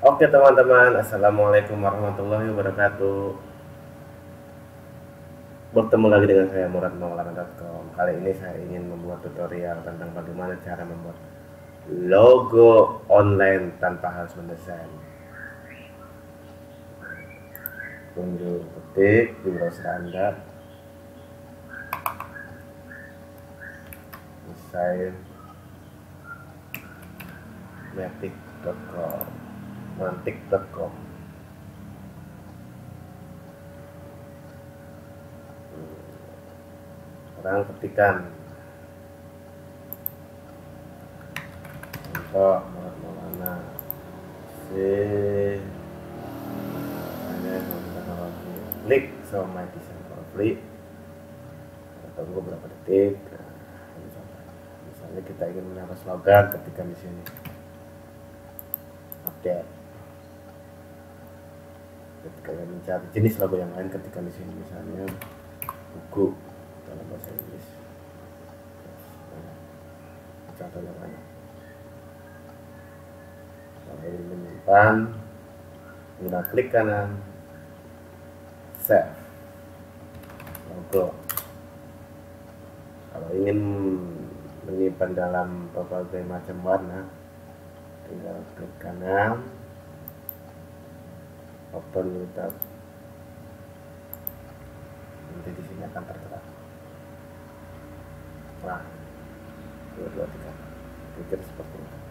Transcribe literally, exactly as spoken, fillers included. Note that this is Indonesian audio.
Oke teman-teman, assalamualaikum warahmatullahi wabarakatuh. Bertemu lagi dengan saya Murad Maulana titik com. Kali ini saya ingin membuat tutorial tentang bagaimana cara membuat logo online tanpa harus mendesain. Kunjung ketik di browser Anda, desain matic titik com, mantik titik com. Sekarang ketikkan contoh Murad Maulana C hanya teknologi, klik show my design for free, tunggu beberapa detik. Nah, ini contoh. Misalnya kita ingin menaruh slogan, ketikkan di sini update. Ketika ingin mencari jenis logo yang lain, ketikkan di sini misalnya buku dalam bahasa Inggris. Contohnya banyak. Kalau ingin menyimpan, gunakan klik kanan, save logo. Kalau ingin menyimpan dalam berbagai macam warna, tinggal klik kanan, open without, nanti di sini akan tertera. Nah, dua dua tiga, pikir seperti itu.